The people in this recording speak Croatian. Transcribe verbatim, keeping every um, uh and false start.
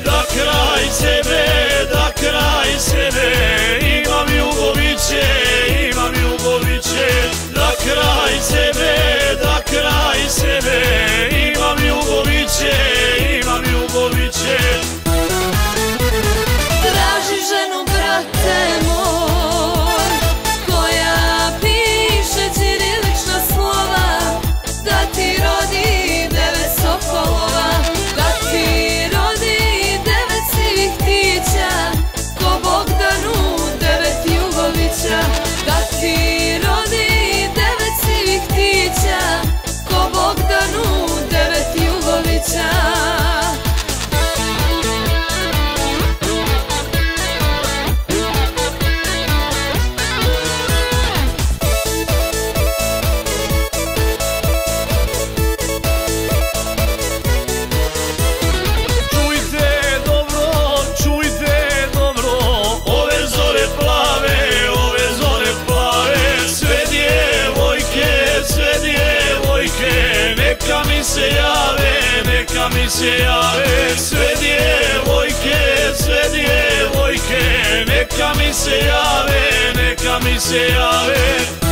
da kraj sebe, da kraj sebe imam Jugoviće, imam Jugoviće, da kraj sebe, da kraj sebe imam Jugoviće, imam Jugoviće. Traži ženu, brate moj, koja piše ćirilična slova, da ti rodi devet sokolova, da ti rodi devet sivih ptića, ko Bogdanu devet Jugovića, da ti rodi devet sivih ptića, ko Bogdanu devet Jugovića. Neka mi se jave, neka mi se jave, sve djevojke, sve djevojke, neka mi se jave, neka mi se jave.